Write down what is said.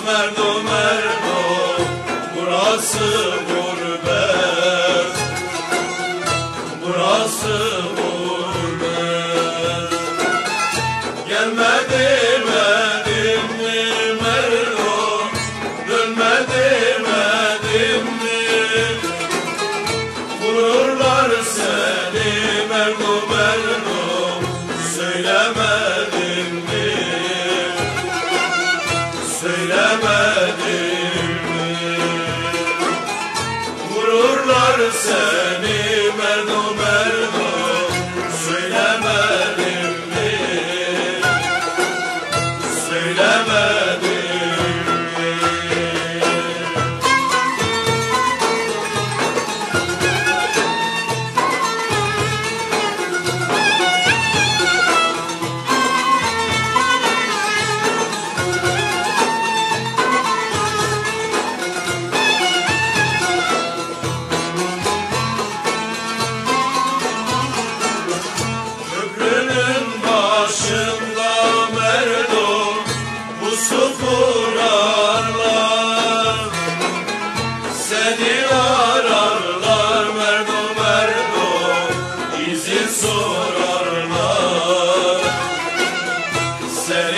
merdo merdo, burası gurbet, burası gurbet. Gelme demedim mi merdo, dönme demedim mi? Vururlar seni merdo merdo, söylemedim mi? Söylemedim mi? Vururlar seni merdo merdo, söylemedim mi? Söylemedim mi? Köprünün başında merdo, pusu kurarlar. Seni ararlar merdo merdo, izin sorarlar. Seni